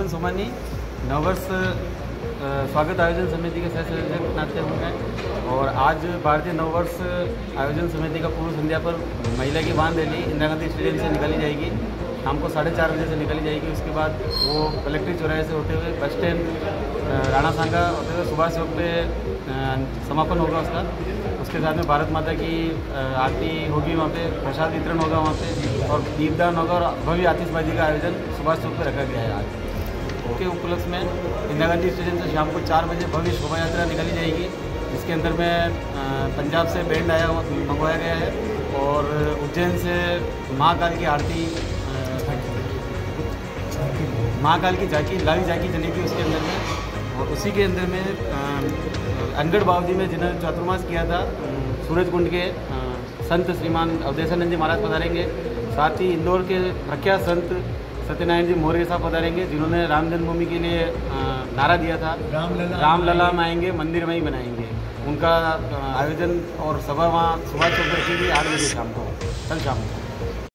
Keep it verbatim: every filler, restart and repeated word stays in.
मदन सोमानी, नववर्ष स्वागत आयोजन समिति के सह संयोजक नाते होंगे। और आज भारतीय नववर्ष आयोजन समिति का पूर्व संध्या पर महिला की वाहन रैली इंदिरा गांधी स्टेडियम से निकाली जाएगी। शाम को साढ़े चार बजे से निकाली जाएगी। उसके बाद वो कलेक्ट्रेट चौराहे से होते हुए बस स्टैंड राणा सांगा होते हुए सुभाष चौक पे समापन होगा उसका। उसके साथ में भारत माता की आरती होगी, वहाँ पे प्रसाद वितरण होगा वहाँ पे, और दीपदान होगा और भव्य आतिशबाजी का आयोजन सुभाष चौक पे रखा गया है आज। के उपलक्ष्य में इंदिरा गांधी स्टेडियम से शाम को चार बजे भव्य शोभा यात्रा निकाली जाएगी, जिसके अंदर में पंजाब से बैंड आया हुआ मंगवाया गया है, और उज्जैन से महाकाल की आरती, महाकाल की झांकी, लाली झांकी चलेगी उसके अंदर में। और उसी के अंदर में अनगढ़ बावजी में जिन्होंने चातुर्मास किया था सूरज कुंड के संत श्रीमान अवधेशानंद जी महाराज पधारेंगे। साथ ही इंदौर के प्रख्यात संत सत्यनारायण जी मौर्य साहब पधारेंगे, जिन्होंने राम जन्मभूमि के लिए नारा दिया था, रामलला रामलला में आएंगे, मंदिर में ही बनाएंगे। उनका आयोजन और सभा वहाँ सुभाष चौक पर की गई आठ बजे शाम को, कल शाम को।